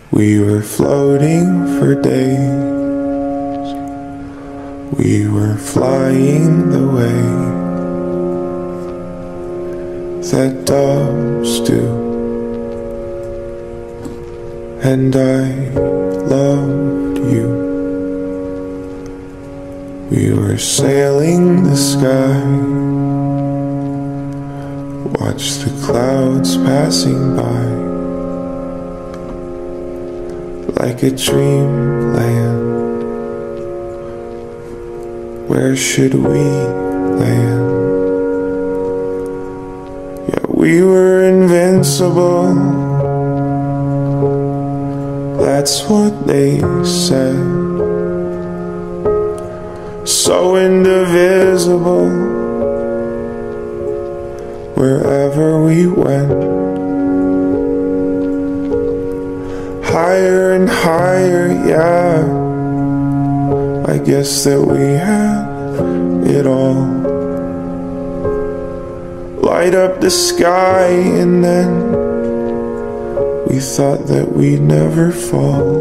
We were floating for days. We were flying the way that doves do. And I loved you. We were sailing the sky. Watch the clouds passing by, like a dreamland. Where should we land? Yeah, we were invincible. That's what they said. So indivisible. Wherever we went, higher and higher, yeah. I guess that we had it all. Light up the sky, and then we thought that we'd never fall.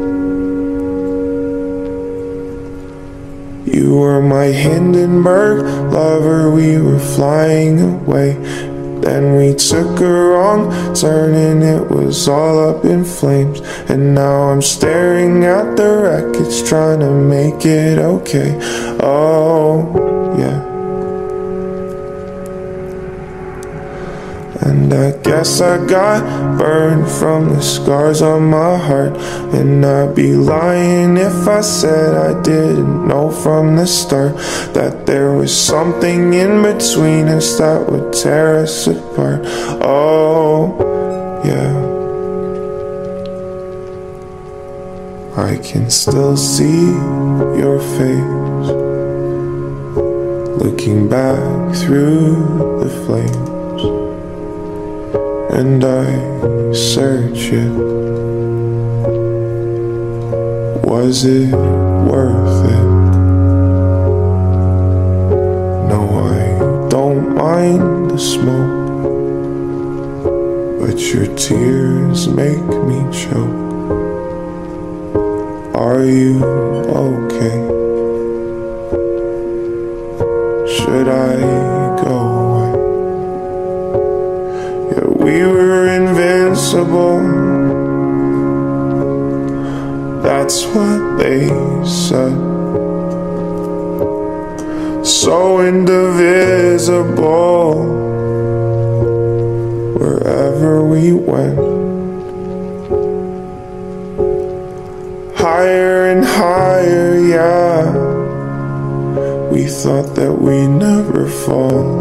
You were my Hindenburg lover, we were flying away. Then we took a wrong turn and it was all up in flames. And now I'm staring at the wreckage, trying to make it okay. Oh, yeah. And I guess I got burned from the scars on my heart. And I'd be lying if I said I didn't know from the start that there was something in between us that would tear us apart. Oh, yeah. I can still see your face, looking back through the flames. And I search it. Was it worth it? No, I don't mind the smoke, but your tears make me choke. Are you okay? Should I go? We were invincible. That's what they said. So indivisible. Wherever we went, higher and higher, yeah. We thought that we'd never fall.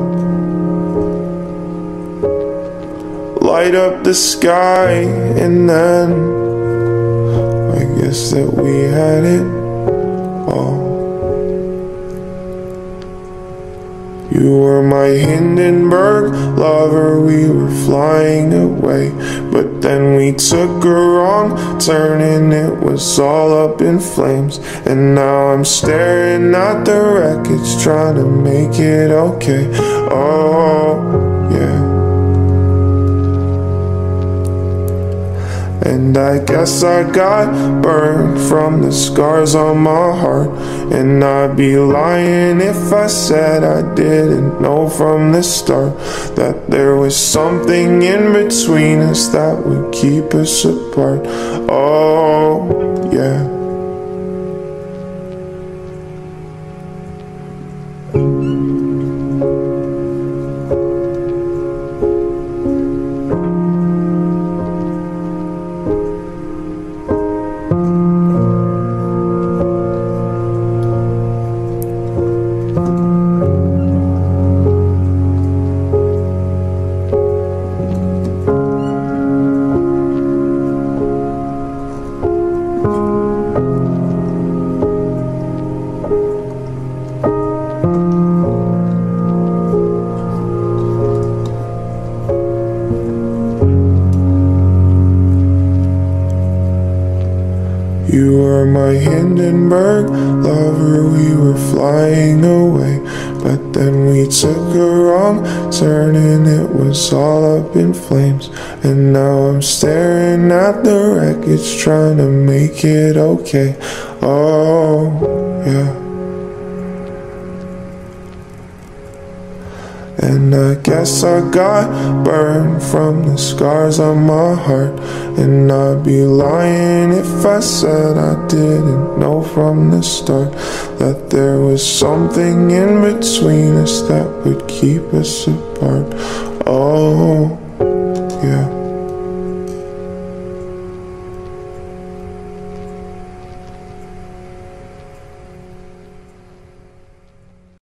Light up the sky, and then I guess that we had it all. You were my Hindenburg lover, we were flying away. But then we took a wrong turn and it was all up in flames. And now I'm staring at the wreckage, trying to make it okay. Oh, yeah. And I guess I got burned from the scars on my heart. And I'd be lying if I said I didn't know from the start that there was something in between us that would keep us apart. Oh, yeah. Hindenburg lover, we were flying away, but then we took a wrong turn and it was all up in flames. And now I'm staring at the wreckage, trying to make it okay. Oh, yeah. And I guess I got burned from the scars on my heart, and I'd be lying if I said I didn't know from the start that there was something in between us that would keep us apart.